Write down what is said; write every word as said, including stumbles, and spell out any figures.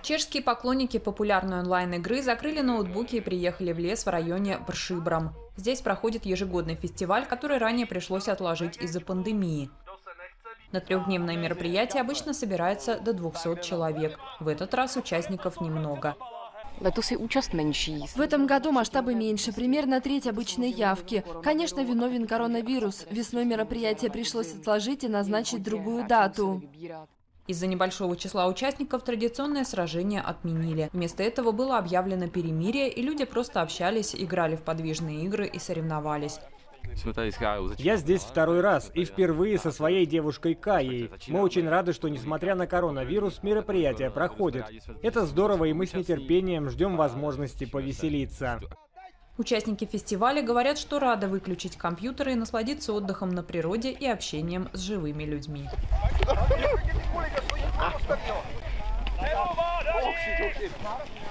Чешские поклонники популярной онлайн-игры закрыли ноутбуки и приехали в лес в районе Бршибрам. Здесь проходит ежегодный фестиваль, который ранее пришлось отложить из-за пандемии. На трехдневное мероприятие обычно собирается до двухсот человек. В этот раз участников немного. В этом году масштабы меньше, примерно треть обычной явки. Конечно, виновен коронавирус. Весной мероприятие пришлось отложить и назначить другую дату. Из-за небольшого числа участников традиционное сражение отменили. Вместо этого было объявлено перемирие, и люди просто общались, играли в подвижные игры и соревновались. Я здесь второй раз и впервые со своей девушкой Каей. Мы очень рады, что, несмотря на коронавирус, мероприятие проходит. Это здорово, и мы с нетерпением ждем возможности повеселиться. Участники фестиваля говорят, что рады выключить компьютеры и насладиться отдыхом на природе и общением с живыми людьми. Oh,